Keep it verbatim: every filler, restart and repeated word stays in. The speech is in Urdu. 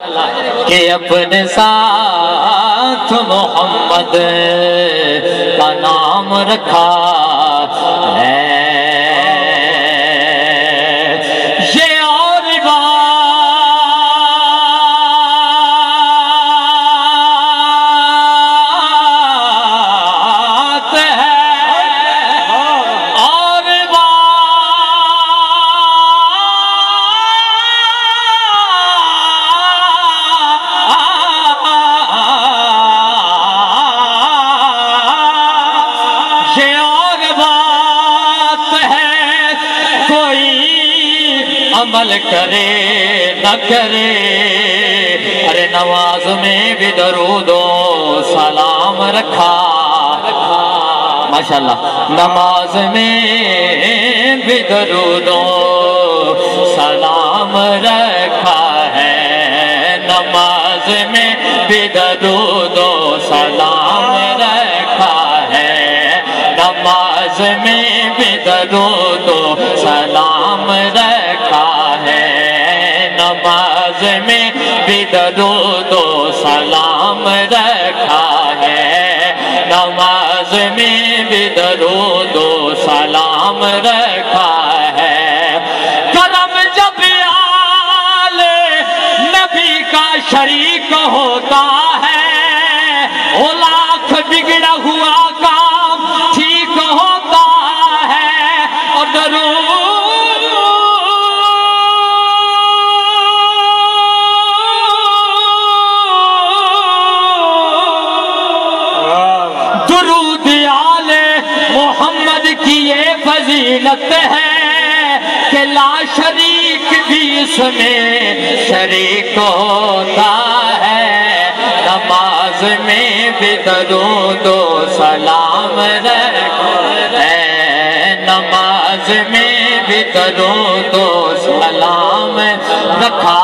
کہ اپنے ساتھ محمد کا نام رکھا ہے۔ یہ اور بات ہے، اور یہ اور بات ہے، کوئی عمل کرے نہ کرے، ارے نماز میں بھی درود و سلام رکھا، ماشاءاللہ، نماز میں بھی درود و سلام رکھا ہے، نماز میں بھی درود و سلام رکھا ہے، نماز میں بھی درود و سلام رکھا ہے، نماز میں بھی درود و سلام رکھا ہے، نماز میں بھی درود و سلام رکھا ہے۔ کرم جب آل نبی کا شریک ہوتا ہے، وہ لاکھ بگڑا ہوا کام ٹھیک ہوتا ہے، اور درود درود آل محمد کی یہ فضیلت ہے کہ لا شریک بھی اس میں شریک ہوتا ہے، نماز میں بھی درود و سلام رکھا ہے، نماز میں بھی درود و سلام رکھا